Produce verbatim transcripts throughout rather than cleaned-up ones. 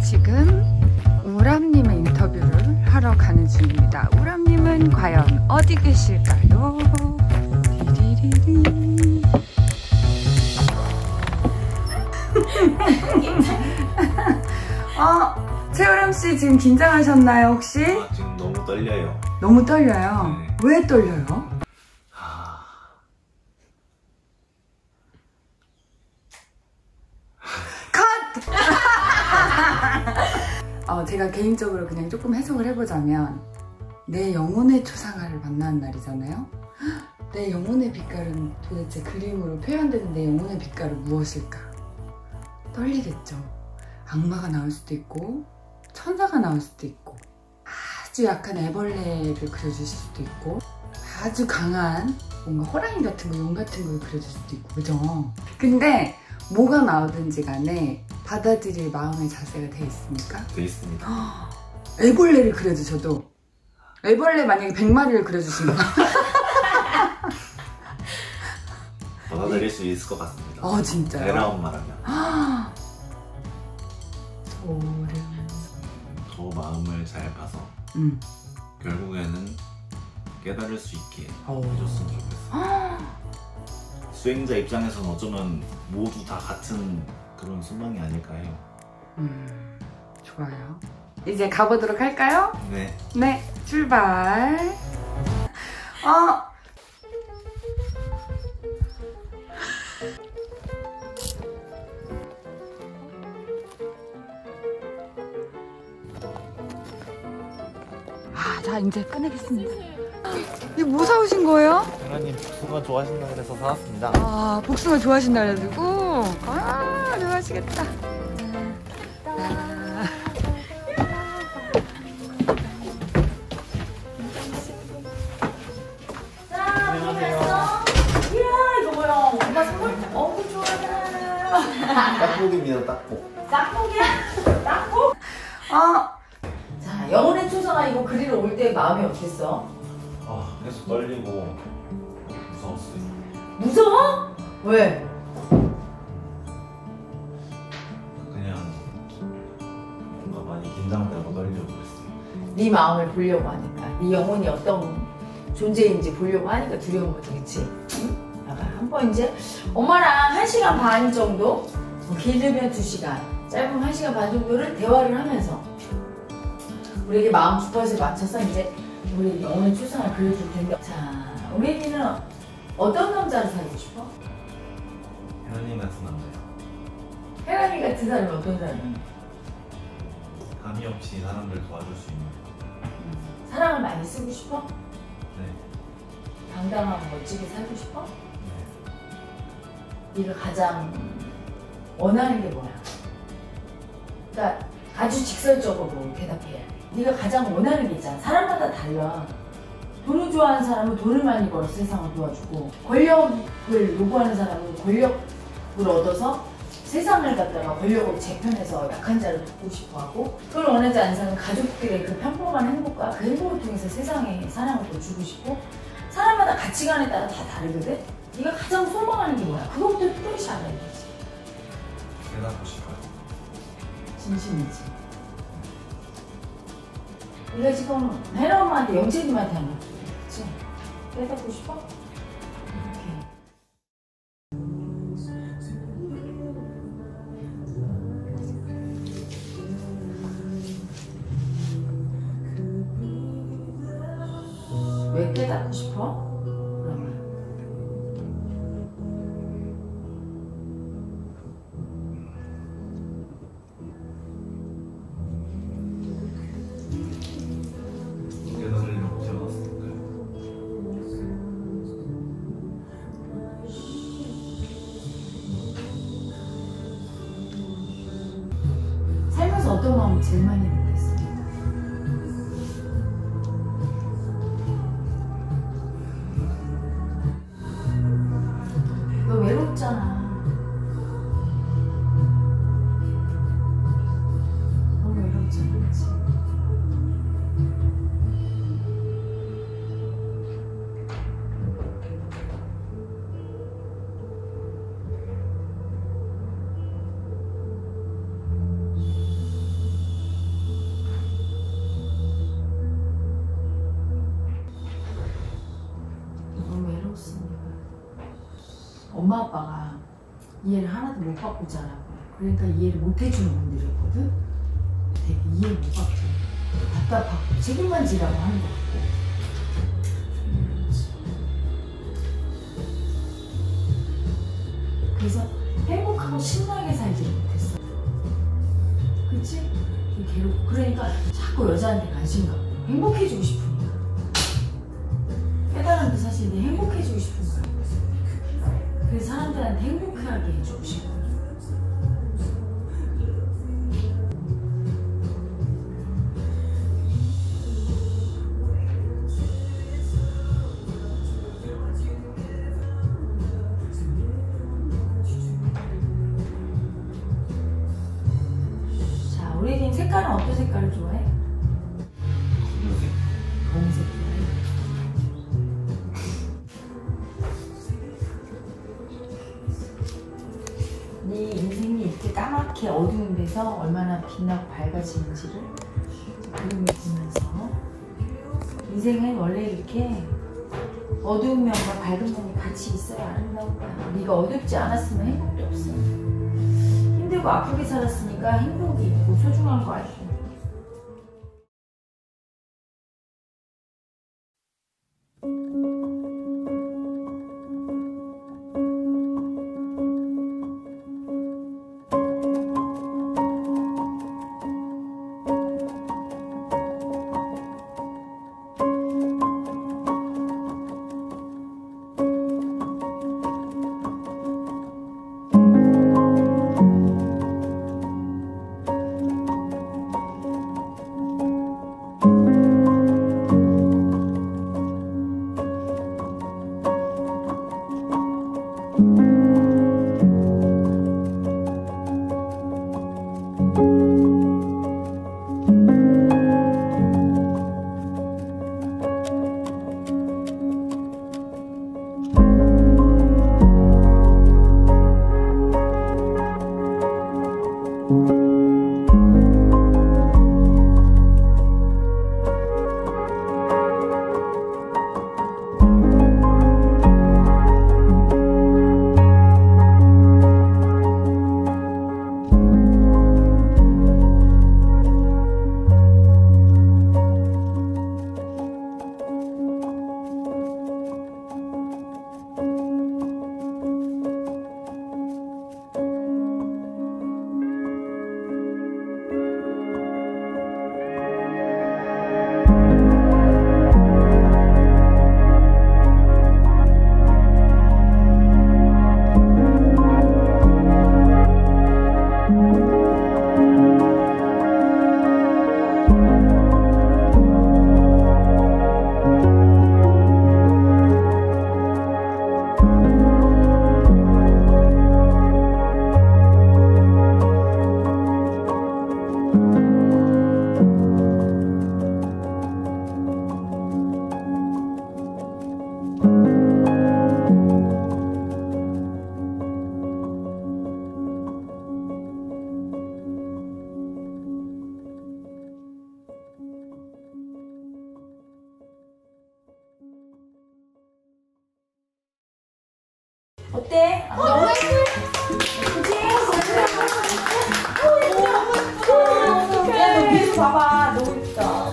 지금 우람님의 인터뷰를 하러 가는 중입니다. 우람님은 과연 어디 계실까요? 디리리리. 어, 최우람씨 지금 긴장하셨나요 혹시? 아, 지금 너무 떨려요. 너무 떨려요? 네. 왜 떨려요? 하... 컷! 어, 제가 개인적으로 그냥 조금 해석을 해보자면 내 영혼의 초상화를 만나는 날이잖아요. 내 영혼의 빛깔은 도대체 그림으로 표현되는 내 영혼의 빛깔은 무엇일까? 떨리겠죠. 악마가 나올 수도 있고 천사가 나올 수도 있고 아주 약한 애벌레를 그려주실 수도 있고 아주 강한 뭔가 호랑이 같은 거, 용 같은 걸 그려줄 수도 있고, 그죠? 근데 뭐가 나오든지 간에 받아들일 마음의 자세가 돼 있습니까? 돼 있습니다. 애벌레를 그려주셔도 애벌레 만약에 백 마리를 그려주시면 받아들일 수 있을 것 같습니다. 어, 진짜요? 에라운 말하면 소름. 더 마음을 잘 봐서 음. 결국에는 깨달을 수 있게 오. 해줬으면 좋겠어요. 수행자 입장에서는 어쩌면 모두 다 같은 그런 순간이 아닐까 해요. 음, 좋아요. 이제 가보도록 할까요? 네. 네, 출발. 어. 아, 자, 이제 꺼내겠습니다. 이거 뭐 사오신 거예요? 하나님 복숭아 좋아하신다 그래서 사왔습니다. 아, 복숭아 좋아하신다 그래가지고. 아, 좋아하시겠다. 아. 딱복입니다, 딱복. 딱복이야? 딱복? 어. 자, 영혼의 초상화 이거 그리러 올 때 마음이 어땠어? 아, 계속 떨리고 무서웠어요. 무서워? 왜? 그냥 뭔가 많이 긴장되고 떨리고 그랬어요. 네 마음을 보려고 하니까, 네 영혼이 어떤 존재인지 보려고 하니까 두려운 거지, 그치? 응? 봐봐, 한번 이제 엄마랑 한 시간 반 정도, 뭐 길면 두 시간, 짧으면 한 시간 반 정도를 대화를 하면서 우리에게 마음 주파수에 맞춰서 이제 우리 영혼의 초상을 그려줄 텐데, 자, 우리는 어떤 남자를 사귀고 싶어? 하나님 같은 남자요. 혜란이 같은 사람이 어떤 사람이야? 감이 없이 사람들 도와줄 수 있는. 사랑을 많이 쓰고 싶어? 네. 당당하고 멋지게 살고 싶어? 네. 네가 가장 원하는 게 뭐야? 그러니까 아주 직설적으로 대답해야 돼. 네가 가장 원하는 게 있잖아. 사람마다 달라. 돈을 좋아하는 사람은 돈을 많이 벌어서 세상을 도와주고, 권력을 요구하는 사람은 권력을 얻어서 세상을 갖다가 권력으로 재편해서 약한 자를 돕고 싶어하고, 그걸 원하지 않는 사람은 가족들의 그 평범한 행복과 그 행복을 통해서 세상에 사랑을 더 주고 싶고, 사람마다 가치관에 따라 다 다르거든? 네가 가장 소망하는 게 뭐야? 그거부터 뚜렷이 알아야 되지. 깨닫고 싶어요. 진심이지. 네가 지금 혜라 엄마한테 영채님한테 한 거지, 그치? 깨닫고 싶어? 오케이. 왜 깨닫고 싶어? 그러면 깨달으려고 태어났으니까요. 살면서 어떤 마음을 제일 많이 느꼈어? 너 외롭잖아. 너무 외롭잖아, 그치? 엄마 아빠가 이해를 하나도 못 받고 자라고. 그러니까 이해를 못 해주는 분들이었거든. 되게 이해를 못 받고 답답하고 책임만 지라고 하는 것 같고. 그래서 행복하고 신나게 살지를 못했어. 그치? 괴롭고. 그러니까 자꾸 여자한테 관심 갖고 행복해지고 싶은 거야. 깨달은 게 사실 내 행복해지고 싶은 거야. 그래서 사람들한테 행복하게 해주고 싶어. 우리 팀 색깔은 어떤 색깔을 좋아해? 검은색. 검은색 좋아해? 네 인생이 이렇게 까맣게 어두운 데서 얼마나 빛나고 밝아지는지를 그림을 보면서 인생은 원래 이렇게 어두운 면과 밝은 면이 같이 있어야 아름다운 거야. 네가 어둡지 않았으면 행복도 없어. 힘들고 아프게 살았으니까 행복이 있고 소중한 거 알고. 어때? 아, 너무 예쁘지? 야, 너 계속 봐봐. 너무 예쁘다.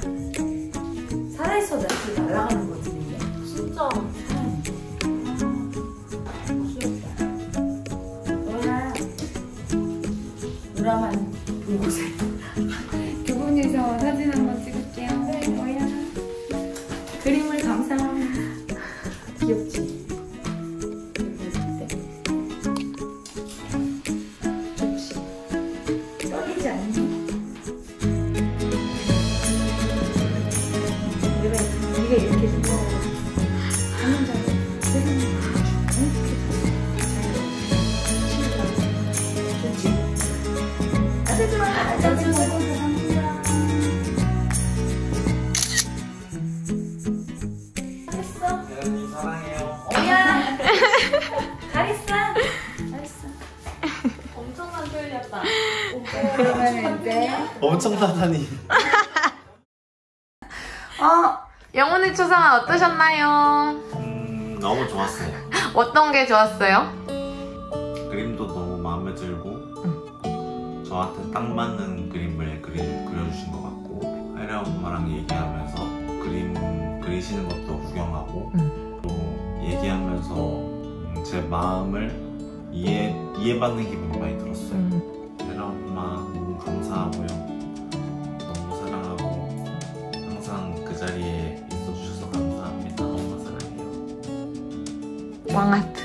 살아있어, 나 이렇게 날아가는 거지. 진짜. 귀엽다. 너야. 누나만 보고서. 두 분이서 사진 한번 찍을게요. 네, 뭐야? 그림을 감상합니다. 귀엽지? 네가 이렇게 좀 하는 줄 좋지? 아주 좋아. 아주 좋아. 잘했어. 대현님 사랑해요. 어야. 잘했어. 잘했어. 엄청난 표현이었다. 그러면 이제 엄청나다니. 어, 영혼의 초상화 어떠셨나요? 음, 너무 좋았어요. 어떤 게 좋았어요? 그림도 너무 마음에 들고 저한테 딱 맞는 그림을 그리, 그려주신 것 같고 하이라 엄마랑 얘기하면서 그림 그리시는 것도 구경하고 음. 또 얘기하면서 음, 제 마음을 이해, 이해받는 기분이 많이 들었어요. 음. 하이라 엄마 너무 감사하고요. 너무 사랑하고 항상 그 자리에 있어주셔서 감사합니다. 엄마 사랑해요. 왕하트.